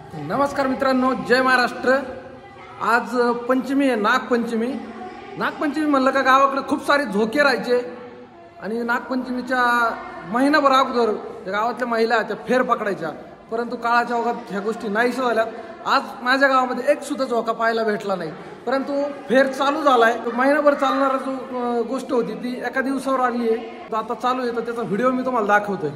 नमस्कार मित्रांनो, जय महाराष्ट्र। आज पंचमी आहे, नागपंचमी। नागपंचमी म्हणलं का गावाकडे खूप सारे झोके राहायचे आणि नागपंचमीच्या महिनाभर अगोदर गावातल्या महिला त्या फेर पकडायच्या, परंतु काळाच्या ओघात ह्या गोष्टी नाहीशा झाल्यात। आज माझ्या गावामध्ये एक सुद्धा झोका पाहायला भेटला नाही, परंतु फेर चालू झालाय। महिनाभर चालणारा जो गोष्ट होती ती एका दिवसावर आली आहे, आता चालू आहे, तर त्याचा व्हिडिओ मी तुम्हाला दाखवतोय।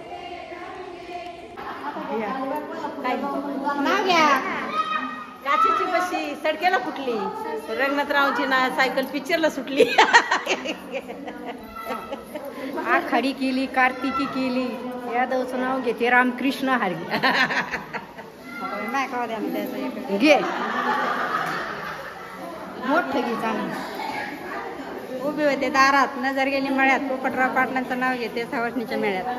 नाव घ्या। काचेची बशी सडकेला फुटली, रंगनाथरावची ना सायकल पिक्चरला सुटली। आखाडी केली, कार्तिकी केली, यादवचं नाव घेते रामकृष्ण हरी। नाही का द्या घे मोठं घे चांगलं। उभे होते दारात, नजर गेली मळ्यात, पोपटराव पाटलांचं नाव घेते सवाष्णीच्या मेळ्यात।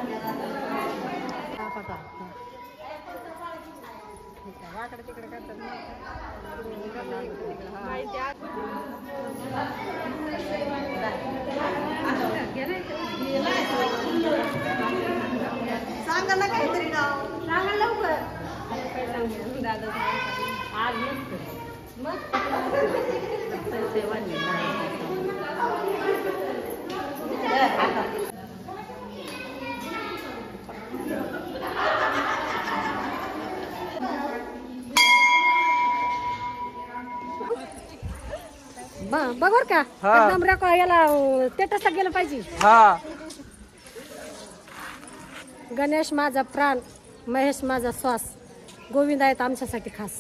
तिकडे करतात सांगा ना काहीतरी नाव, सांगा लवकर। बघ का एकदम रेकॉ याला स्टेटसला गेलं पाहिजे। गणेश माझा प्राण, महेश माझा श्वास, गोविंद आहेत आमच्यासाठी खास।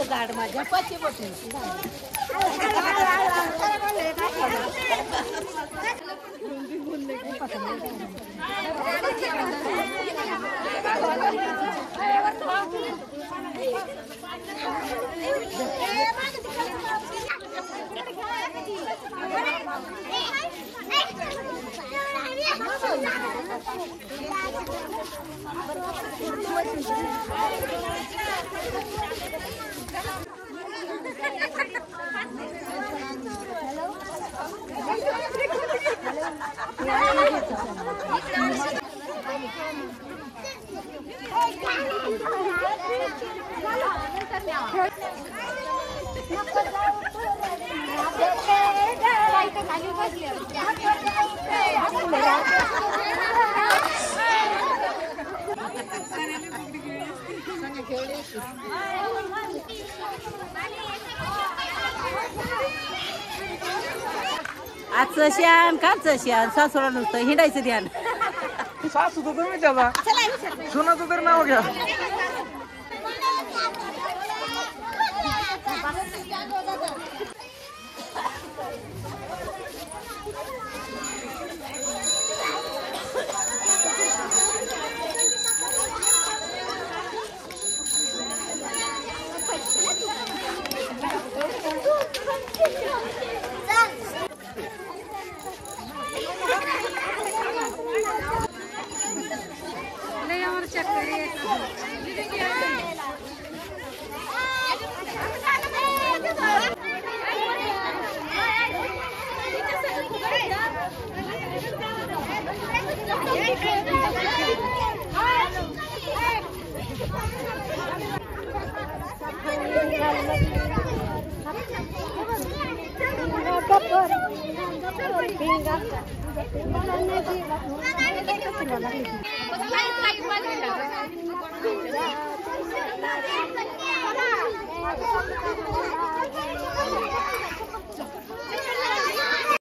झाड माझ्या पाची बसून आजचं शान कालचं शान सासूला नुसतं हिंडायचं ध्यान सासू तर तुम्ही त्याचा सुनाचं तर नाव घ्या.